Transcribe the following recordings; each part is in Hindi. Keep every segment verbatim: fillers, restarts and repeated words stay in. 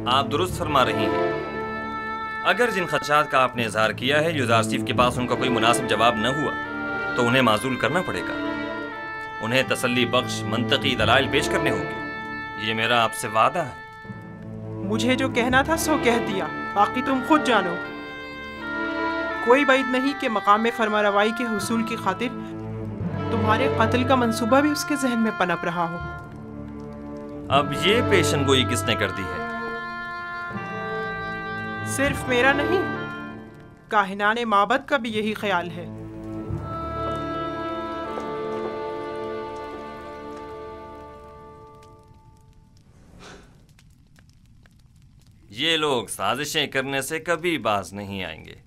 आप दुरुस्त फरमा रही हैं। अगर जिन खदशात का आपने इजहार किया है युजारसीफ के पास उनका कोई मुनासिब जवाब न हुआ तो उन्हें माजूल करना पड़ेगा। उन्हें तसल्ली बख्श मंतकी दलाइल पेश करने होंगे। ये मेरा आपसे वादा है। मुझे जो कहना था सो कह दिया, बाकी तुम खुद जानो। कोई बात नहीं कि मकाम में फरमा रवाई के हुसूल की खातिर तुम्हारे कत्ल का मंसूबा भी उसके जहन में पनप रहा हो। अब ये पेशनगोई किसने कर दी है? सिर्फ मेरा नहीं, काहिनाने माबद का भी यही ख्याल है। ये लोग साजिशें करने से कभी बाज नहीं आएंगे।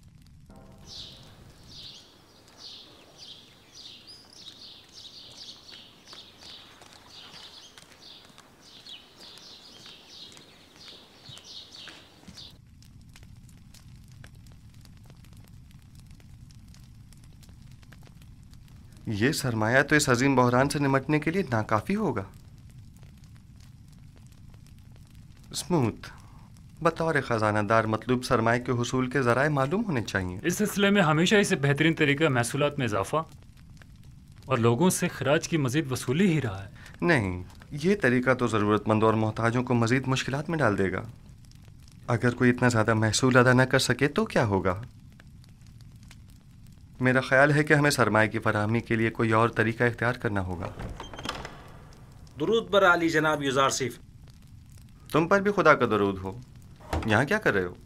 ये सरमाया तो इस अजीम बहरान से निमटने के लिए नाकाफी होगा। स्मूथ, बतौर खजानादार मतलूब सरमाए के हुसूल के ज़राए मालूम होने चाहिए। इस सिलसिले में हमेशा इसे बेहतरीन तरीका महसूलात में इजाफा और लोगों से खराज की मजीद वसूली ही रहा है। नहीं, ये तरीका तो ज़रूरतमंद और मोहताजों को मजीद मुश्किलात में डाल देगा। अगर कोई इतना ज़्यादा महसूल अदा न कर सके तो क्या होगा? मेरा ख्याल है कि हमें सरमाए की फराहमी के लिए कोई और तरीका इख्तियार करना होगा। दुरूद बर आली जनाब युजारसीफ। तुम पर भी खुदा का दरूद हो। यहाँ क्या कर रहे हो?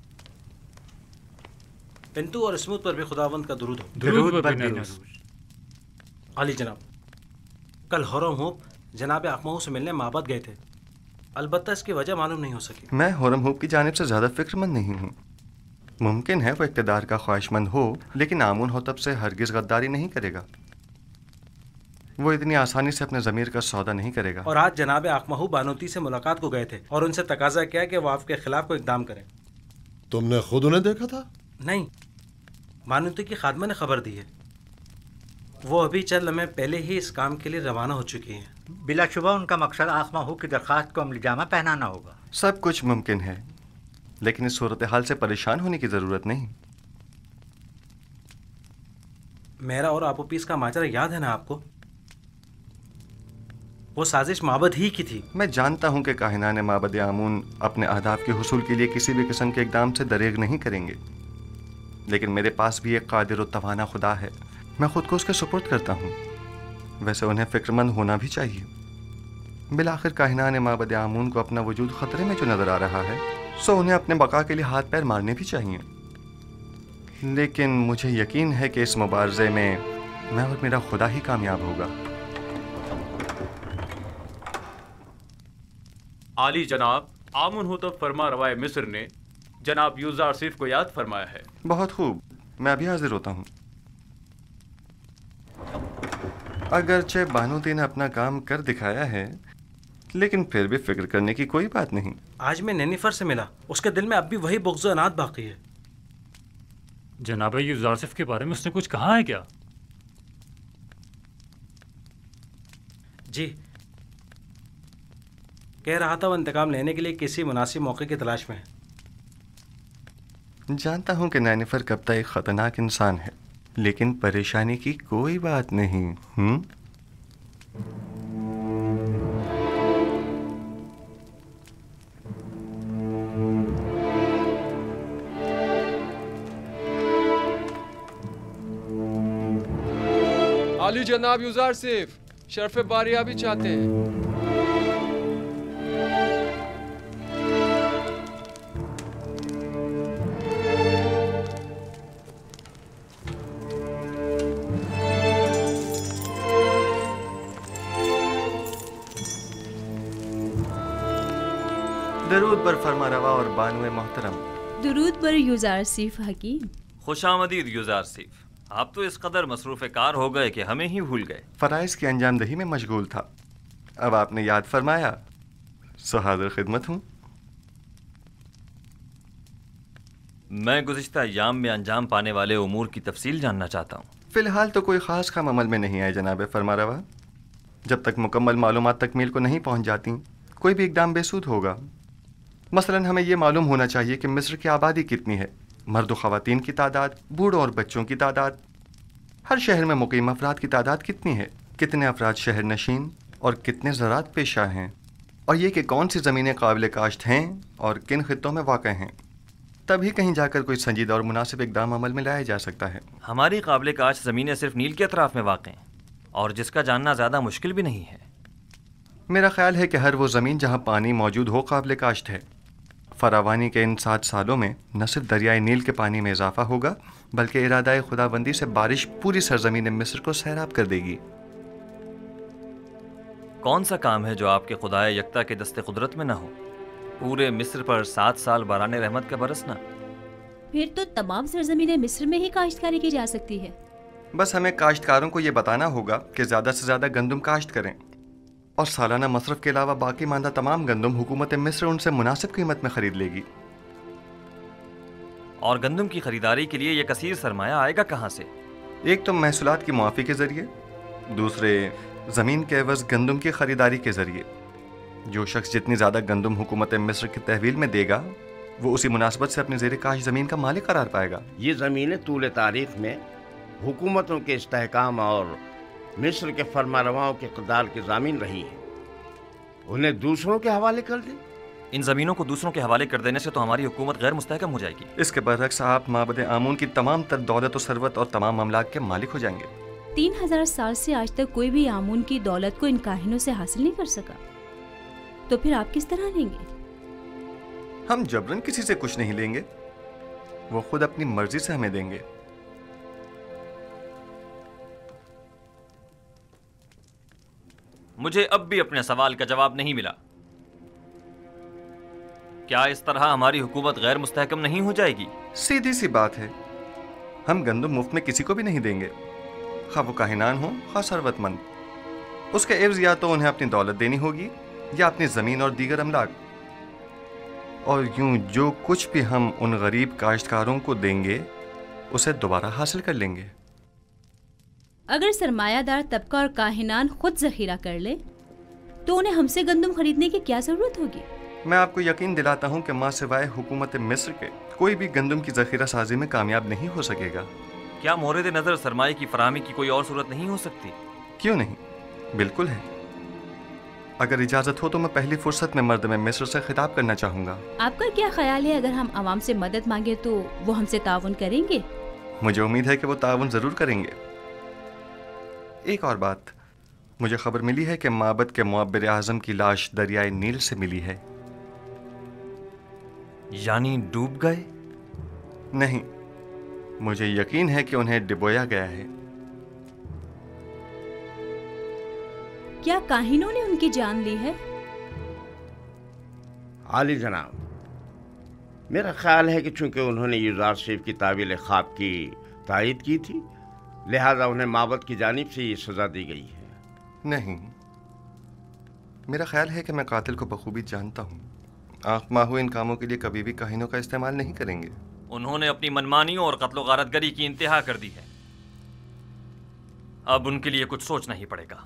पिंटू और स्मूथ पर भी खुदावंद का दरूद हो। दुरूद बर बिनरूज। आली जनाब, कल हुर्रम हूब जनाब अकमहू से मिलने माबद गए थे, अलबत्ता इसकी वजह मालूम नहीं हो सकी। मैं हुर्रम हूब की जानिब से ज़्यादा फिक्रमंद नहीं हूँ। मुमकिन है वो इक़्तिदार का ख्वाहिशमंद हो, लेकिन आमून होतब से हरगिज़ गद्दारी नहीं करेगा। वो इतनी आसानी से अपने ज़मीर का सौदा नहीं करेगा। और आज जनाब आकमहू बानोती से मुलाकात को गए थे और उनसे तकाजा किया कि वो आपके खिलाफ कोई इकदाम करें। तुमने खुद उन्हें देखा था? नहीं, बानोती की खादमा ने खबर दी है। वो अभी चंद लम्हे पहले ही इस काम के लिए रवाना हो चुकी हैं। बिलाशुबा उनका मकसद आकमहू की दरख्वास्त को अमली जामा पहनाना होगा। सब कुछ मुमकिन है, लेकिन इस सूरत हाल से परेशान होने की ज़रूरत नहीं। मेरा और आपो पीस का माजरा याद है ना आपको? वो साजिश माबद ही की थी। मैं जानता हूँ कि काहिनान माबद आमून अपने अहदाफ के हुसूल के लिए किसी भी किस्म के इक़दाम से दरेग नहीं करेंगे, लेकिन मेरे पास भी एक कादिर और तवाना खुदा है। मैं खुद को उसके सुपुर्द करता हूँ। वैसे उन्हें फ़िक्रमंद होना भी चाहिए। बिलाखिर काहिनान माबद आमून को अपना वजूद ख़तरे में जो नज़र आ रहा है, सो उन्हें अपने बका के लिए हाथ पैर मारने भी चाहिए। लेकिन मुझे यकीन है कि इस मुबारज़े में मैं और मेरा खुदा ही कामयाब होगा। आली जनाब, आमुन हो तो फरमा रवाए मिस्र ने जनाब युजारसीफ को याद फरमाया है। बहुत खूब, मैं अभी हाजिर होता हूँ। अगरचे बानोती ने अपना काम कर दिखाया है, लेकिन फिर भी फिक्र करने की कोई बात नहीं। आज मैं नेनिफर से मिला, उसके दिल में अब भी वही बुग़्ज़ अनाद बाकी है। जनाब युजारसीफ के बारे में उसने कुछ कहा है क्या? जी, कह रहा था वो इंतकाम लेने के लिए किसी मुनासिब मौके की तलाश में है। जानता हूँ कि नैनिफर कब्ता एक ख़तरनाक इंसान है, लेकिन परेशानी की कोई बात नहीं। हम्म आली जनाब युजारसीफ शर्फ बारिया भी चाहते हैं। दरूद बर फरमा रवा और बानुए मोहतरम। दरूद बर युजारसीफ हकीम। खुशामदीद युजारसीफ, आप तो इस कदर मसरूफ़ कार हो गए कि हमें ही भूल गए। फ़राइज़ की अंजामदही में मशगूल था। अब आपने याद फरमाया, सो हाज़िर खिदमत हूँ। मैं गुज़िश्ता अय्याम में अंजाम पाने वाले उमूर की तफसील जानना चाहता हूँ। फ़िलहाल तो कोई ख़ास काम अमल में नहीं आए जनाब फरमा रवा। जब तक मुकम्मल मालूमात तकमील को नहीं पहुँच जाती, कोई भी इक़दाम बेसूद होगा। मसलन हमें ये मालूम होना चाहिए कि मिस्र की आबादी कितनी है, मर्द व ख़वातीन की तादाद, बूढ़ों और बच्चों की तादाद, हर शहर में मुकीम अफराद की तादाद कितनी है, कितने अफराद शहर नशीन और कितने ज़राअत पेशा हैं, और ये कि कौन सी ज़मीनें काबिल काश्त हैं और किन खित्तों में वाक़ हैं। तभी कहीं जाकर कोई संजीदा और मुनासिब इक़दाम अमल में लाया जा सकता है। हमारी काबिल काश्त ज़मीनें सिर्फ नील के अतराफ़ में वाक़ हैं और जिसका जानना ज़्यादा मुश्किल भी नहीं है। मेरा ख्याल है कि हर वो ज़मीन जहाँ पानी मौजूद हो काबिल काश्त है। फरावानी के इन सात सालों में न सिर्फ दरियाए नील के पानी में इजाफा होगा बल्कि इरादा खुदाबंदी से बारिश पूरी सरजमीन मिस्र को सैराब कर देगी। कौन सा काम है जो आपके खुदाए यकता के दस्ते कुदरत में ना हो? पूरे मिस्र पर सात साल बाराने रहमत का बरसना। फिर तो तमाम सरजमीनें मिस्र में ही काश्तकारी की जा सकती है। बस हमें काश्तकारों को ये बताना होगा कि ज़्यादा से ज़्यादा गंदम काश्त करें और सालाना मसरफ के अलावा बाकी मांदा तमाम गंदम हुकूमत मिस्र उनसे मुनासिब कीमत में खरीद लेगी। और गंदम की खरीदारी के लिए यह कसीर सरमाया आएगा कहाँ से? एक तो महसूलात की मुआफ़ी के ज़रिए, दूसरे ज़मीन के एवज़ गंदम की खरीदारी के ज़रिए। जो शख्स जितनी ज़्यादा गंदम हुकूमत मिस्र की तहवील में देगा वो उसी मुनासबत से अपनी ज़ेर काश ज़मीन का मालिक करार पाएगा। ये ज़मीनें तूल तारीख़ में हुकूमतों के इस्तेहकाम और मिस्र के फरमारवाओं के इक़्तिदार की ज़मीन रही हैं, उन्हें दूसरों के हवाले कर दें। इन ज़मीनों को दूसरों के हवाले कर देने से तो हमारी हुकूमत गैर मुस्तहकम हो जाएगी। इसके बरअक्स आप माबद आमून की तमाम तर दौलत और सरवत और तमाम अमलाक के मालिक हो जाएंगे। तीन हजार साल से आज तक कोई भी आमून की दौलत को इन काहिनों से हासिल नहीं कर सका, तो फिर आप किस तरह लेंगे? हम जबरन किसी से कुछ नहीं लेंगे, वो खुद अपनी मर्जी से हमें देंगे। मुझे अब भी अपने सवाल का जवाब नहीं मिला। क्या इस तरह हमारी हुकूमत गैर मुस्तहकम नहीं हो जाएगी? सीधी सी बात है, हम गंदम मुफ्त में किसी को भी नहीं देंगे, खा वो काहिनान हो खा सरवतमंद। उसके एवज या तो उन्हें अपनी दौलत देनी होगी या अपनी ज़मीन और दीगर अमलाक, और यूं जो कुछ भी हम उन गरीब काश्तकारों को देंगे उसे दोबारा हासिल कर लेंगे। अगर सरमायादार तबका और काहिनान खुद जखीरा कर ले तो उन्हें हमसे गंदम खरीदने की क्या जरूरत होगी? मैं आपको यकीन दिलाता हूं कि मां सिवाय हुकूमत मिस्र के कोई भी गंदम की जखीरा साजी में कामयाब नहीं हो सकेगा। क्या मोरद नज़र सरमाए की फराहमी की कोई और सूरत नहीं हो सकती? क्यों नहीं, बिल्कुल है। अगर इजाजत हो तो मैं पहली फुर्सत में मर्द में मिस्र से खिताब करना चाहूंगा। आपका क्या ख्याल है, अगर हम आवाम से मदद मांगे तो वो हमसे ताउन करेंगे? मुझे उम्मीद है कि वो ताउन जरूर करेंगे। एक और बात, मुझे खबर मिली है कि माबद के मुअब्बिर आज़म की लाश दरियाए नील से मिली है। यानी डूब गए? नहीं, मुझे यकीन है कि उन्हें डिबोया गया है। क्या काहिनों ने उनकी जान ली है? आली जनाब, मेरा ख्याल है कि चूंकि उन्होंने यूज़ारसीफ की तावील ख्वाब की तायद की थी, लिहाजा उन्हें माबद की जानिब से ये सज़ा दी गई है। नहीं, मेरा ख्याल है कि मैं कातिल को बखूबी जानता हूँ। आँख माहू इन कामों के लिए कभी भी काहिनों का इस्तेमाल नहीं करेंगे। उन्होंने अपनी मनमानियों और कत्लो गारतगरी की इंतहा कर दी है, अब उनके लिए कुछ सोचना ही पड़ेगा।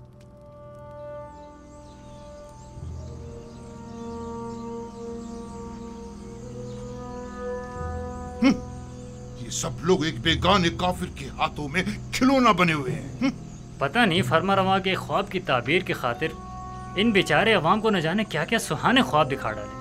ये सब लोग एक बेगाने काफिर के हाथों में खिलौना बने हुए हैं। पता नहीं फरमा के ख्वाब की ताबीर की खातिर इन बेचारे अवाम को न जाने क्या क्या सुहाने ख्वाब दिखा डाले।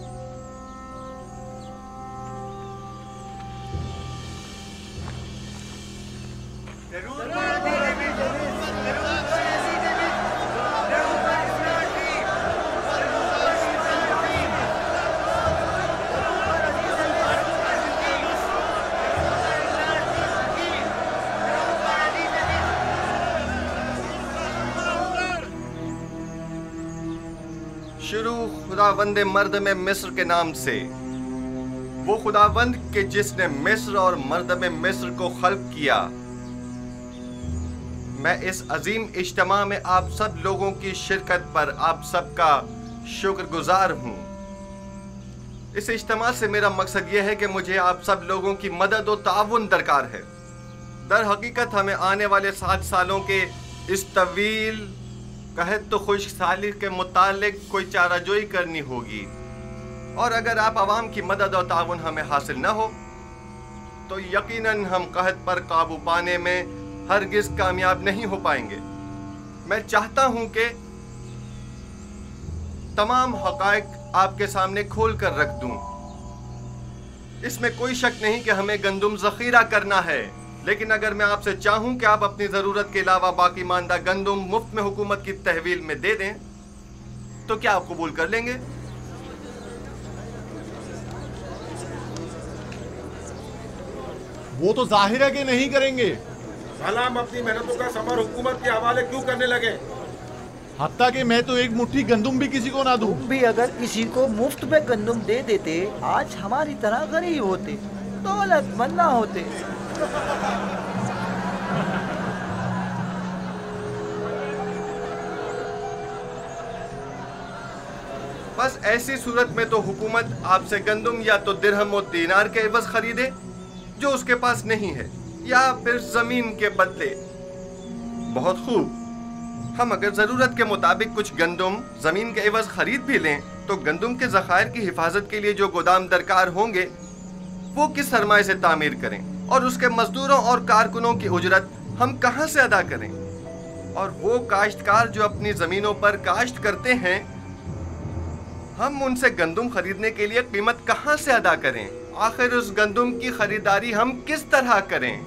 शुरू खुदावंद मर्द में मिस्र के नाम से, वो खुदावंद के जिसने मिस्र और मर्द में मिस्र को खल्क किया। मैं इस अजीम इज्तिमा में आप सब लोगों की शिरकत पर आप सबका शुक्रगुजार हूँ। इस इज्तिमा से मेरा मकसद यह है कि मुझे आप सब लोगों की मदद और ताउन दरकार है। दर हकीकत हमें आने वाले सात सालों के इस तवील कहत तो खुशहाली के मुतालिक कोई चाराजोई करनी होगी। और अगर आप आवाम की मदद और ताउन हमें हासिल न हो तो यकीनन हम कहत पर काबू पाने में हरगिज कामयाब नहीं हो पाएंगे। मैं चाहता हूं कि तमाम हकायक आपके सामने खोल कर रख दूं। इसमें कोई शक नहीं कि हमें गंदुम जखीरा करना है, लेकिन अगर मैं आपसे चाहूं कि आप अपनी जरूरत के अलावा बाकी मानदा गंदुम मुफ्त में हुकूमत की तहवील में दे दें तो क्या आप कबूल कर लेंगे? वो तो जाहिर है कि नहीं करेंगे। भला हम अपनी मेहनतों का समर हुकूमत के हवाले क्यों करने लगे? हत्ता कि मैं तो एक मुट्ठी गंदुम भी किसी को ना दूं। तुम भी अगर किसी को मुफ्त में गंदुम दे देते, आज हमारी तरह गरीब होते, दौलतमंद ना होते। बस ऐसी सूरत में तो हुकूमत आपसे गंदुम या तो दिरहम और दीनार के एवज खरीदे जो उसके पास नहीं है, या फिर जमीन के बदले। बहुत खूब, हम अगर जरूरत के मुताबिक कुछ गंदुम जमीन के एवज खरीद भी लें तो गंदुम के जखायर की हिफाजत के लिए जो गोदाम दरकार होंगे वो किस सरमाए से तामीर करें, और उसके मजदूरों और कारकुनों की उजरत हम कहां से अदा करें? और वो काश्तकार जो अपनी जमीनों पर काश्त करते हैं, हम उनसे गंदुम खरीदने के लिए कीमत कहां से अदा करें? आखिर उस गंदुम की खरीदारी हम किस तरह करें?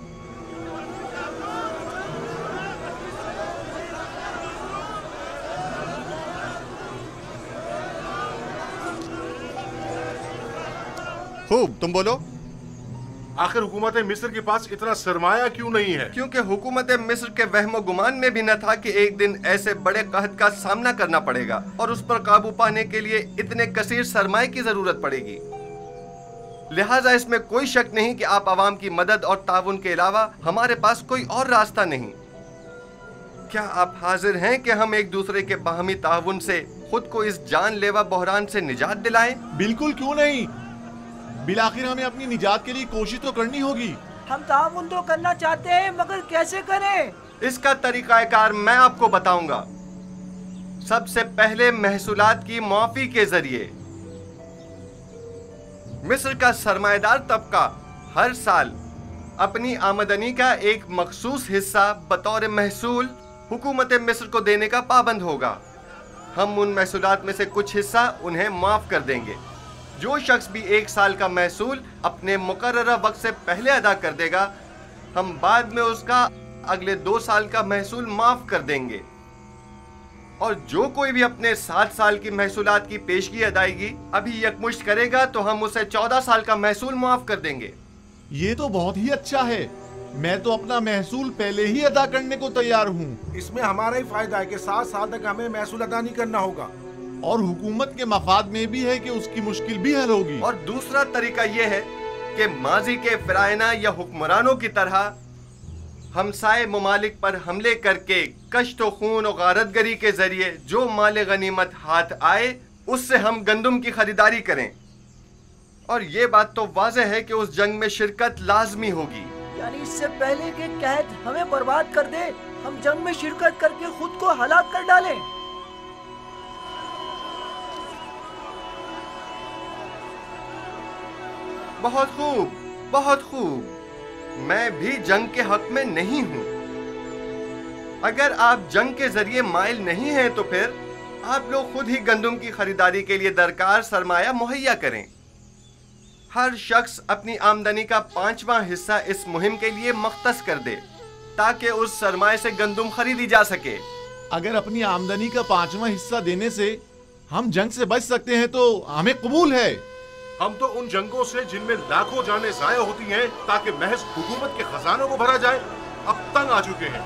खूब, तुम बोलो। आखिर हुकूमत मिस्र के पास इतना सरमाया क्यों नहीं है? क्योंकि हुकूमत मिस्र के वहमो गुमान में भी न था कि एक दिन ऐसे बड़े कहत का सामना करना पड़ेगा और उस पर काबू पाने के लिए इतने कसीर सरमाए की जरूरत पड़ेगी। लिहाजा इसमें कोई शक नहीं कि आप आवाम की मदद और ताउन के अलावा हमारे पास कोई और रास्ता नहीं। क्या आप हाजिर हैं कि हम एक दूसरे के बाहमी ताउन से खुद को इस जानलेवा बहरान से निजात दिलाएं? बिल्कुल, क्यों नहीं। बिलाखिर हमें अपनी निजात के लिए कोशिश तो करनी होगी। हम ताउन तो करना चाहते हैं, मगर कैसे करें? इसका तरीकाकार मैं आपको बताऊंगा। सबसे पहले महसूलात की मुआफी के जरिए मिस्र का सरमाएदार तबका हर साल अपनी आमदनी का एक मखसूस हिस्सा बतौर महसूल हुकूमत मिस्र को देने का पाबंद होगा। हम उन महसूलात में से कुछ हिस्सा उन्हें माफ कर देंगे। जो शख्स भी एक साल का महसूल अपने मुकर्ररा वक्त से पहले अदा कर देगा, हम बाद में उसका अगले दो साल का महसूल माफ कर देंगे। और जो कोई भी अपने सात साल की महसूलात की पेशगी अदायगी अभी यकमुश्त करेगा तो हम उसे चौदह साल का महसूल माफ कर देंगे। ये तो बहुत ही अच्छा है। मैं तो अपना महसूल पहले ही अदा करने को तैयार हूँ। इसमें हमारा ही फायदा है कि सात साल तक हमें महसूल अदा नहीं करना होगा, और हुकूमत के मफाद में भी है कि उसकी मुश्किल भी हल होगी। और दूसरा तरीका यह है कि माजी के फिरायना या हुक्मरानों की तरह हमसाए ममालिक पर हमले करके कश्त व खून और गारतगरी के जरिए जो माल गनीमत हाथ आए उससे हम गंदुम की खरीदारी करें। और ये बात तो वाज़ेह है कि उस जंग में शिरकत लाजमी होगी। यानी इससे पहले कि कहत हमें बर्बाद कर दे, हम जंग में शिरकत करके खुद को हलाक कर डालें। बहुत खूब, बहुत खूब। मैं भी जंग के हक में नहीं हूं। अगर आप जंग के जरिए माइल नहीं हैं तो फिर आप लोग खुद ही गंदुम की खरीदारी के लिए दरकार सरमाया मुहैया करें। हर शख्स अपनी आमदनी का पांचवां हिस्सा इस मुहिम के लिए मख्तस कर दे ताकि उस सरमाए से गंदुम खरीदी जा सके। अगर अपनी आमदनी का पांचवां हिस्सा देने से हम जंग से बच सकते हैं तो हमें कबूल है। हम तो उन जंगों से जिनमें लाखों जानें जाया होती हैं ताकि महज हुकूमत के खजानों को भरा जाए, अब तंग आ चुके हैं।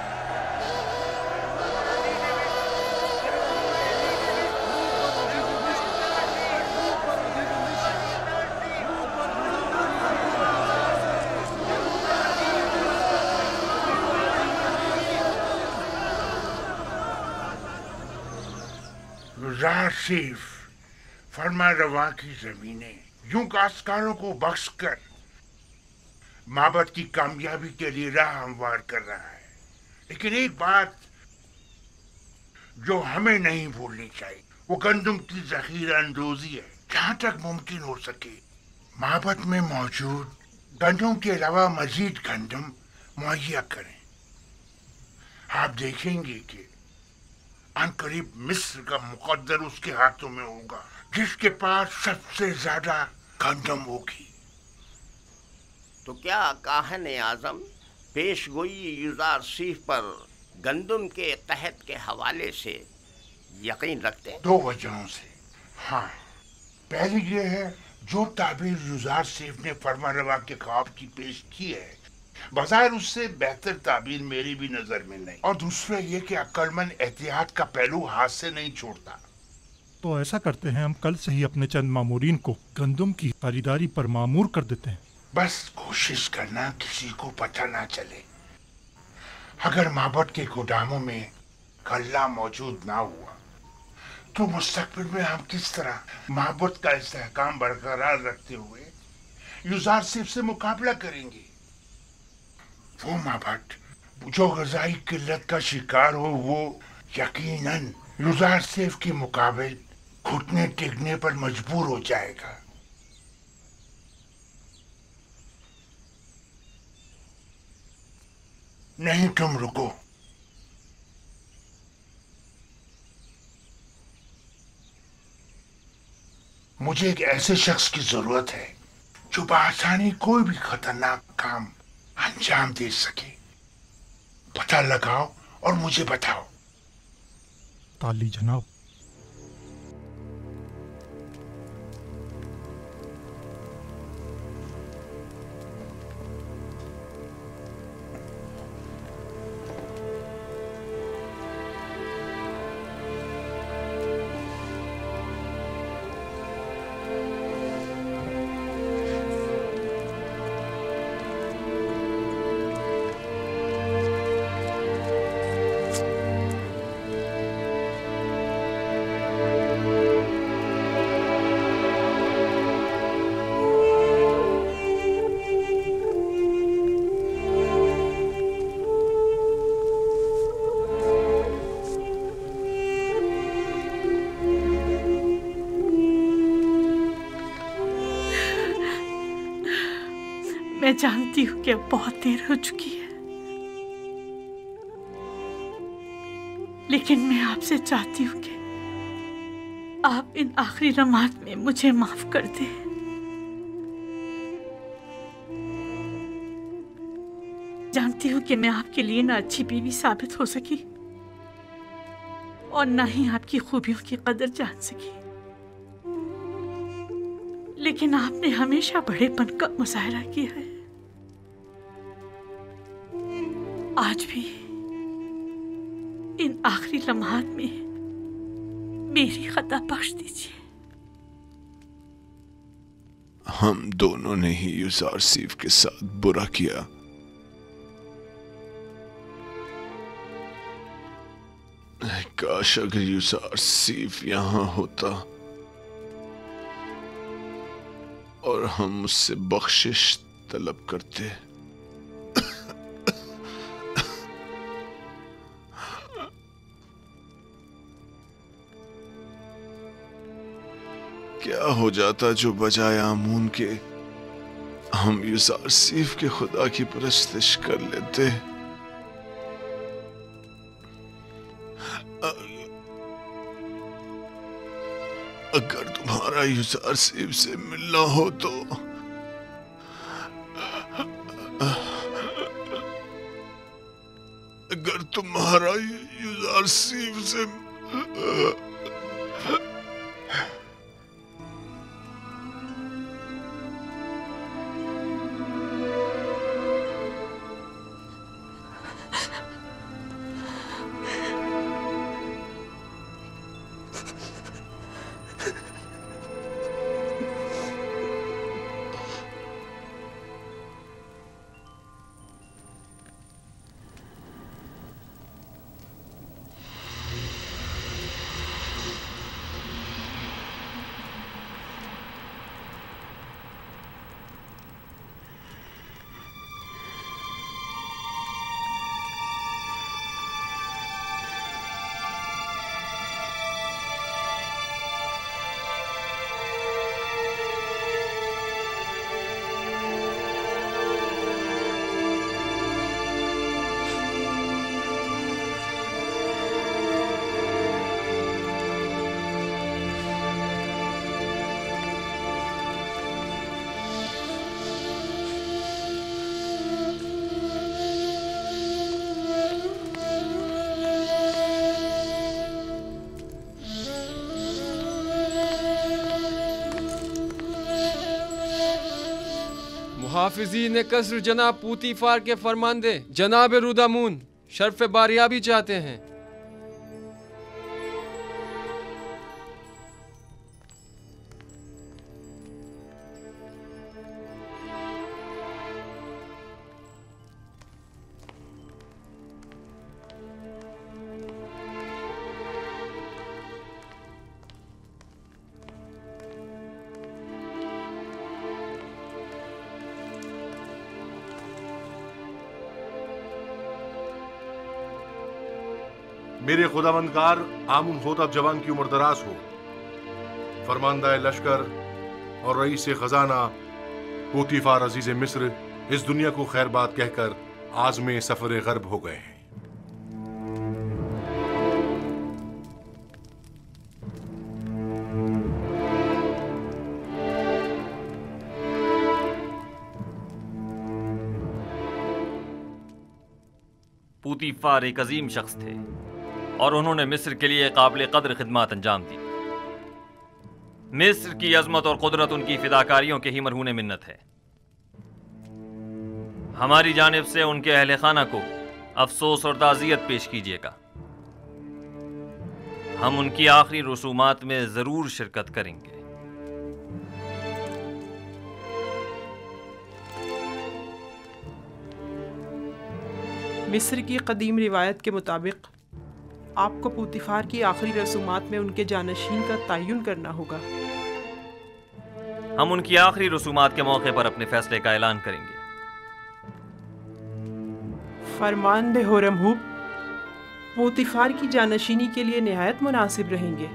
युज़ारसीफ फरमा रवा की जमीनें यूं काश्तकारों को बख्शकर माबद की कामयाबी के लिए राह हमवार कर रहा है। लेकिन एक बात जो हमें नहीं भूलनी चाहिए, वो गंदुम की जखीरा अंदोजी है। जहां तक मुमकिन हो सके माबद में मौजूद गंदम के अलावा मजीद गंदम मुहैया करें। आप देखेंगे कि अनकरीब मिस्र का मुकद्दर उसके हाथों में होगा, जिसके पास सबसे ज्यादा गंदम होगी। तो क्या काहन आजम पेशगोई यूजारसीफ पर गंदम के कहत के हवाले से यकीन रखते हैं? दो वजहों से। हाँ, पहली ये है जो ताबीर यूजारसीफ ने फरमारवा के ख्वाब की पेश की है, बज़ाहिर उससे बेहतर ताबीर मेरी भी नजर में नहीं। और दूसरा ये कि अक्लमंद एहतियात का पहलू हाथ से नहीं छोड़ता। तो ऐसा करते हैं, हम कल से ही अपने चंद मामूरीन को गंदम की खरीदारी पर मामूर कर देते हैं। बस कोशिश करना किसी को पता ना चले। अगर माबद के गोदामों में गल्ला मौजूद ना हुआ तो मुस्तकबिल में हम किस तरह माबद का इस्तेहकाम बरकरार रखते हुए यूजारसीफ से मुकाबला करेंगे? वो माबद जो ग़िज़ाई किल्लत का शिकार हो, वो यकीनन यूजारसीफ के मुकाबले घुटने टेकने पर मजबूर हो जाएगा। नहीं, तुम रुको। मुझे एक ऐसे शख्स की जरूरत है जो बआसानी कोई भी खतरनाक काम अंजाम दे सके। पता लगाओ और मुझे बताओ। ताली जनाब। मैं जानती हूँ कि अब बहुत देर हो चुकी है, लेकिन मैं आपसे चाहती हूँ कि आप इन आखिरी लम्हात में मुझे माफ कर दें। जानती हूँ कि मैं आपके लिए ना अच्छी बीवी साबित हो सकी और ना ही आपकी खूबियों की कदर जान सकी, लेकिन आपने हमेशा बड़ेपन का मुजाहरा किया है। आज भी इन आखिरी लम्हात में मेरी खता बख्श दीजिए। हम दोनों ने ही यूजारसीफ के साथ बुरा किया। काश अगर यूजारसीफ यहाँ होता और हम उससे बख्शिश तलब करते। क्या हो जाता जो बजाय आमून के हम यूजारसीफ के खुदा की परस्तिश कर लेते। अगर तुम्हारा यूजारसीफ से मिलना हो तो अगर तुम्हारा यूजारसीफ से मुहाफिजीन कसर जनाब पूतीफार के फरमांदे जनाब रुदामून शर्फ बारियाबी चाहते हैं। मेरे खुदावंदगार आमुन होतब जवान की उम्र दराज हो। फरमानदा लश्कर और रईस खजाना पोतीफार अजीज मिस्र इस दुनिया को खैर बात कहकर आज़मे सफर गर्ब हो गए हैं। पूतीफार एक अजीम शख्स थे और उन्होंने मिस्र के लिए काबिल कदर खिदमत अंजाम दी। मिस्र की अजमत और कुदरत उनकी फिदाकारियों के ही मरहून मिन्नत है। हमारी जानिब से उनके अहले खाना को अफसोस और ताज़ियत पेश कीजिएगा। हम उनकी आखिरी रसूमात में जरूर शिरकत करेंगे। मिस्र की कदीम रिवायत के मुताबिक आपको पूतीफार की आखिरी रसूमात में उनके जानशीन का तयन करना होगा। हम उनकी आखिरी रसूमात के मौके पर अपने फैसले का ऐलान करेंगे। फरमान होरमहूब पूतीफार की जानशीनी के लिए निहायत मुनासिब रहेंगे।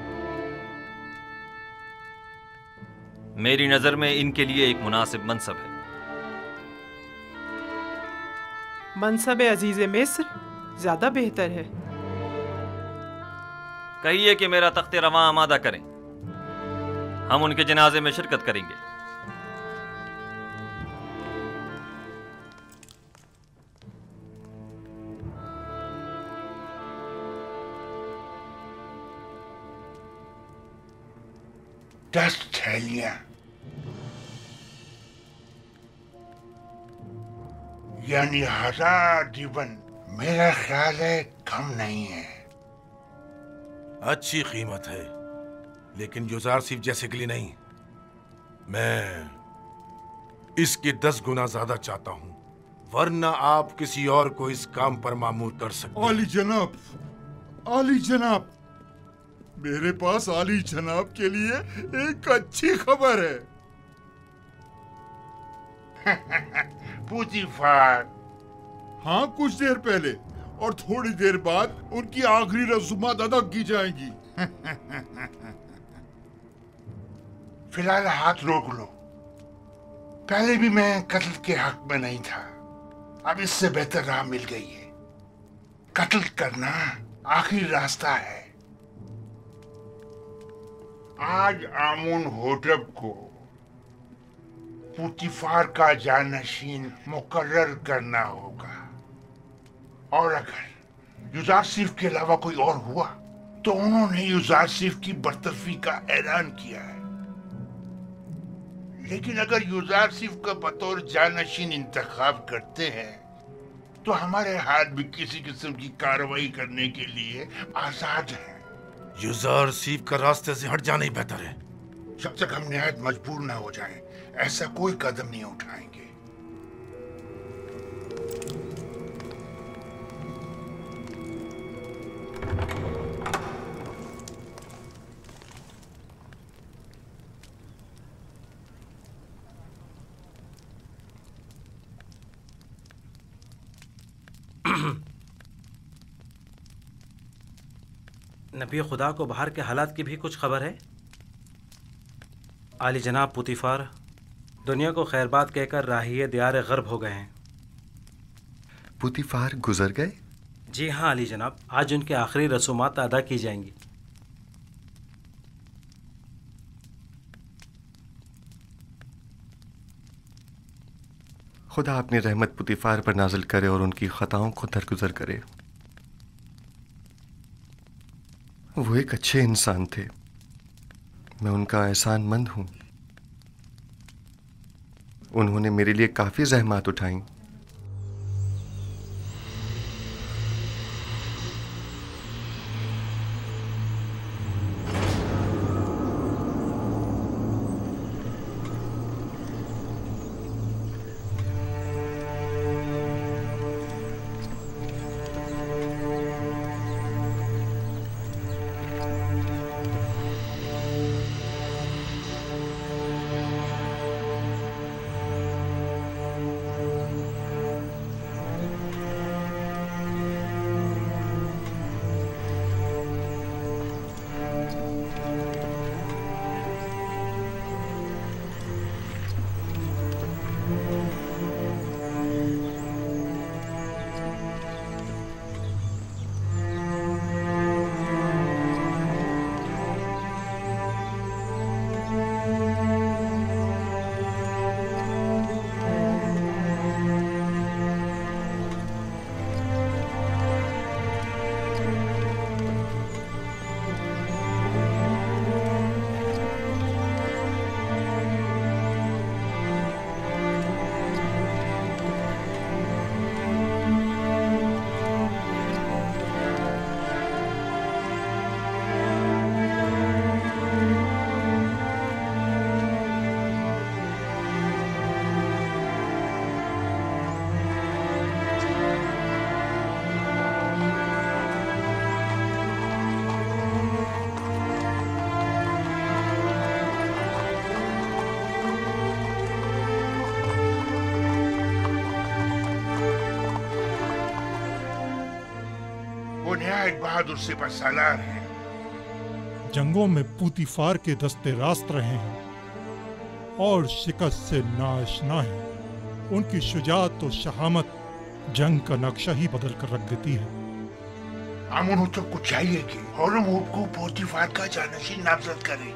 मेरी नजर में इनके लिए एक मुनासिब मनसब है। मनसब अजीज मिस्र ज्यादा बेहतर है। कहिए कि मेरा तख्ते रवां आमादा करें, हम उनके जनाजे में शिरकत करेंगे। दस थैलियां, यानी हजार जीवन, मेरा ख्याल है कम नहीं है। अच्छी कीमत है, लेकिन युजार सिर्फ जैसे के लिए नहीं। मैं इसके दस गुना ज्यादा चाहता हूं, वरना आप किसी और को इस काम पर मामूर कर सकते हैं। आली जनाब, आली जनाब, मेरे पास आली जनाब के लिए एक अच्छी खबर है। पूतीफार, हाँ, कुछ देर पहले और थोड़ी देर बाद उनकी आखिरी रसूमात अदा की जाएंगी। फिलहाल हाथ रोक लो। पहले भी मैं कत्ल के हक में नहीं था, अब इससे बेहतर राह मिल गई है। कत्ल करना आखिरी रास्ता है। आज आमुन होटब को पूतीफार का जानशीन मुकर्रर करना होगा, और अगर युजारसिफ के अलावा कोई और हुआ तो उन्होंने युजारसिफ की बरतरफी का ऐलान किया है। लेकिन अगर युजारसिफ का बतौर जानशीन इंतखाब करते हैं तो हमारे हाथ भी किसी किस्म की कार्रवाई करने के लिए आजाद हैं। युजारसिफ का रास्ते से हट जाना ही बेहतर है। जब तक हम निहायत मजबूर ना हो जाएं, ऐसा कोई कदम नहीं उठाएंगे। नबी खुदा को बाहर के हालात की भी कुछ खबर है? आली जनाब पूतीफार दुनिया को खैरबाद कहकर राहिए दियार गर्ब हो गए हैं। पूतीफार गुजर गए? जी हाँ आली जनाब, आज उनके आखिरी रसूमात अदा की जाएंगी। खुदा अपनी रहमत पूतीफार पर नाजिल करे और उनकी खताओं को दरगुजर करे। वो एक अच्छे इंसान थे, मैं उनका एहसानमंद हूं। उन्होंने मेरे लिए काफ़ी ज़हमत उठाई। निहायत बहादुर सिपह सालार है। जंगों में पूतीफार के दस्ते रास्त रहे हैं और शिकस्त से नाआशना हैं। उनकी शुजाअत और शहामत जंग का नक्शा ही बदल कर रख देती है। आमुन तो को चाहिए कि होरमहूब को पूतीफार का जानशीन नामजद करे।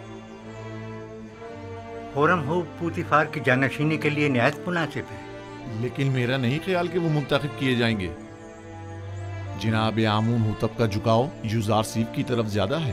होरमहूब पूतीफार की जानशीनी के लिए निहायत मुनासिब है। लेकिन मेरा नहीं ख्याल कि वो मुंतखब किए जाएंगे। जिनाब आमून हुतब का झुकाव यूजारसीफ की तरफ ज्यादा है।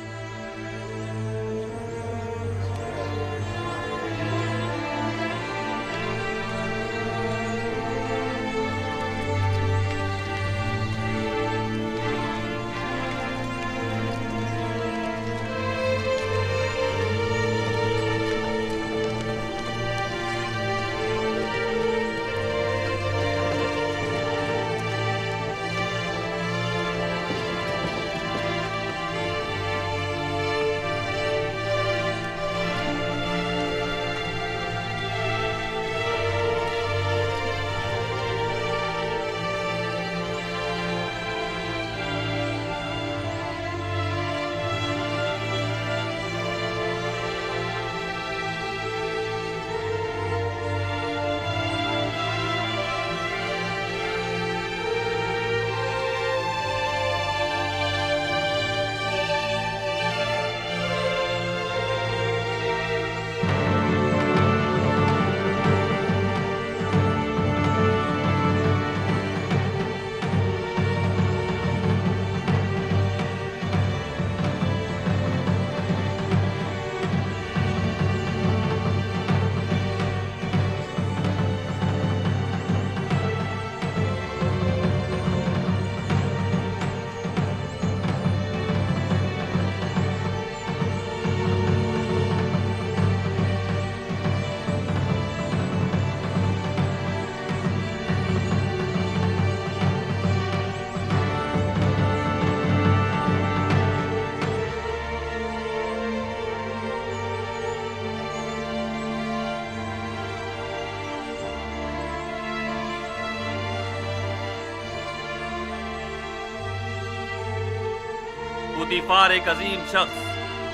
पूतीफार एक अजीम शख्स,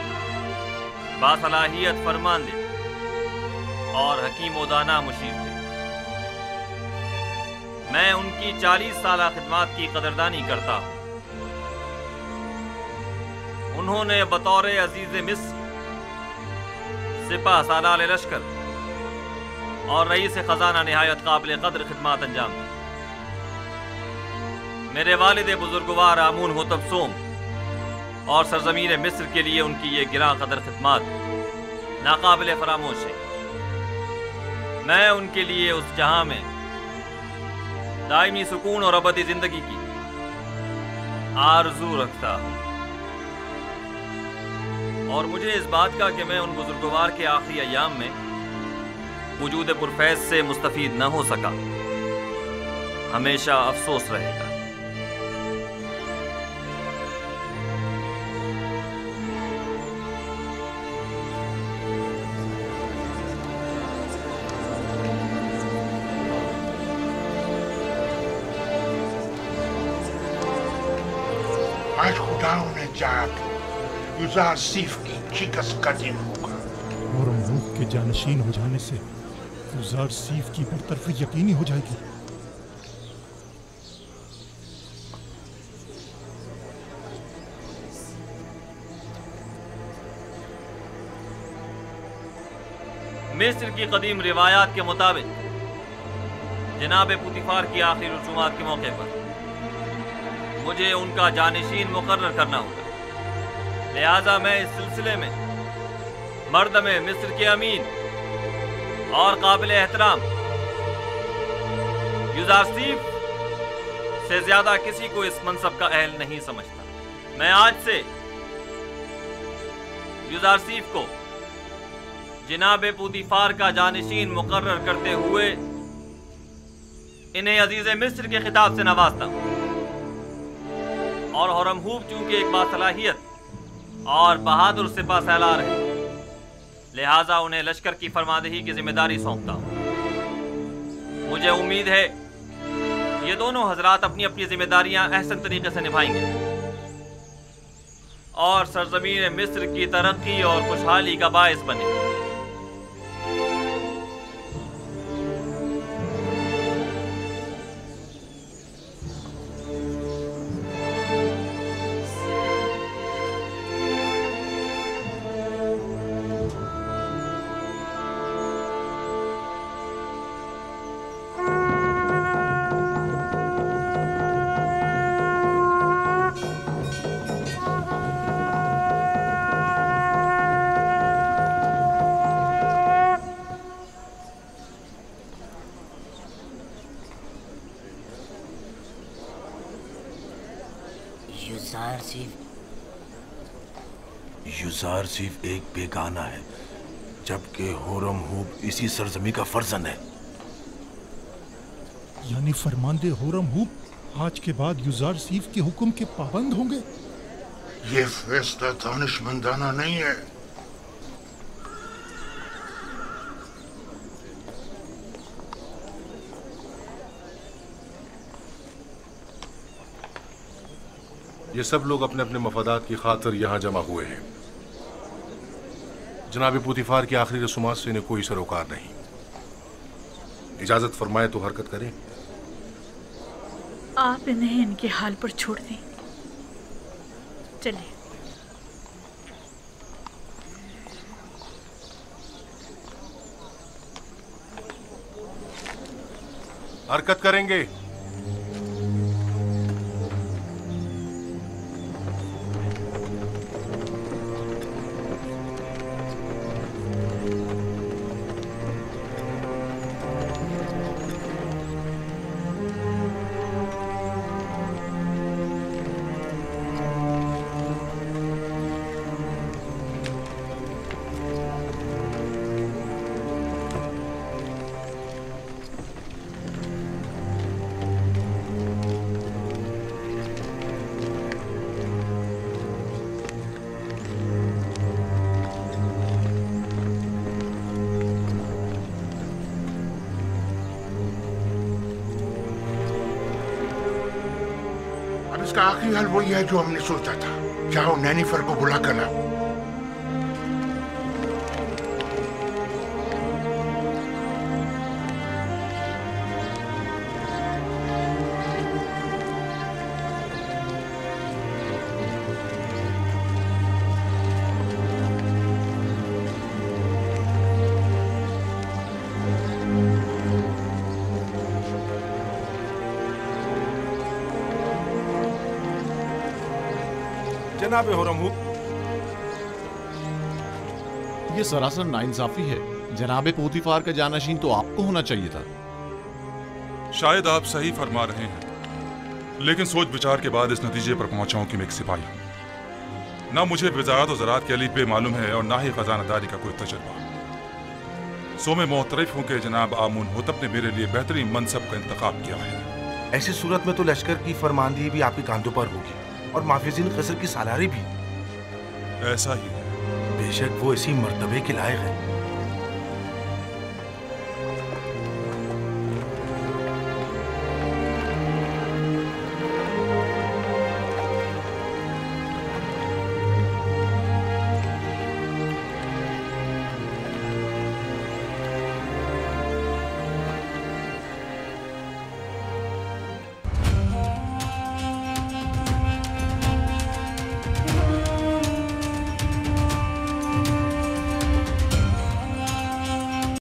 बासलाहियत फरमांदे और हकीम दाना मुशीर थे। मैं उनकी चालीस साल खिदमत की कदरदानी करता हूँ। उन्होंने बतौर अजीज मिस्र, सिपह सालार लश्कर और रईस खजाना निहायत काबिल कदर खिदमत अंजाम दी। मेरे वालिद बुजुर्गवार आमून हुतब सोम और सरजमीन मिस्र के लिए उनकी ये गिरा कदर खिदमत नाकाबिल फरामोश है। मैं उनके लिए उस जहां में दायमी सुकून और अबदी जिंदगी की आरजू रखता हूं, और मुझे इस बात का कि मैं उन बुजुर्गवार के आखिरी अय्याम में वजूद पुरफैज से मुस्तफीद न हो सका, हमेशा अफसोस रहेगा। आज खुदा ने चाहा तो युजार सीफ की शिकस्त का दिन होगा। और मुल्क के जानशीन हो जाने से युजार सीफ की बरतरफी यकीनी हो जाएगी। मिस्र की कदीम रिवायात के मुताबिक जनाब पुतिफार की आखिरी रसूमात के मौके पर मुझे उनका जानिशीन मुकर्रर करना होगा। लिहाजा मैं इस सिलसिले में मर्दम मिस्र के अमीन और काबिल एहतराम युजारसीफ से ज्यादा किसी को इस मनसब का अहल नहीं समझता। मैं आज से युजारसीफ को जनाब पुतिफार का जानिशीन मुकर्रर करते हुए इन्हें अजीज मिस्र के खिताब से नवाजता हूं, और हुरमहूब चूंकि एक बासलाहियत और बहादुर सिपा सलार है, लिहाजा उन्हें लश्कर की फरमादही की जिम्मेदारी सौंपता हूं। मुझे उम्मीद है ये दोनों हजरात अपनी अपनी जिम्मेदारियां अहसन तरीके से निभाएंगे और सरजमीन मिस्र की तरक्की और खुशहाली का बायस बनेंगे। युजारसीफ एक बेगाना है, जबकि हुरमहूब इसी सरजमी का फर्जंद है। यानी फरमांदे हुरमहूब आज के बाद युजारसीफ के हुक्म के पाबंद होंगे। ये फैसला दानिशमंदाना नहीं है। ये सब लोग अपने अपने मफादात की खातिर यहाँ जमा हुए हैं। जनाब पुतिफार की आखिरी रसूमात से इन्हें कोई सरोकार नहीं। इजाजत फरमाए तो हरकत करें। आप इन्हें इनके हाल पर छोड़ दें। चलिए। हरकत करेंगे। इसका आखिरी हाल वही है जो हमने सोचा था। जाओ नैनीफर को बुला कर लाओ। जनाब हुरमहूब, ये सरासर नाइंसाफी है। जनाब पोतीफार का जानशीन तो आपको होना चाहिए था। शायद आप सही फरमा रहे हैं, लेकिन सोच विचार के बाद इस नतीजे पर पहुंचा हूं कि मैं एक सिपाही हूं। ना मुझे वजारत और ज़राअत के अलीफ पे मालूम है और ना ही खजानादारी का कोई तजर्बा। सो मैं मोतरफ हूं कि जनाब आमून होतब ने मेरे लिए बेहतरीन मनसब का इंतखाब किया है। ऐसी सूरत में तो लश्कर की फरमानदी भी आपके कांधों पर होगी और माफिजीन कसर की सालारी भी। ऐसा ही है। बेशक वो इसी मर्तबे के लायक है।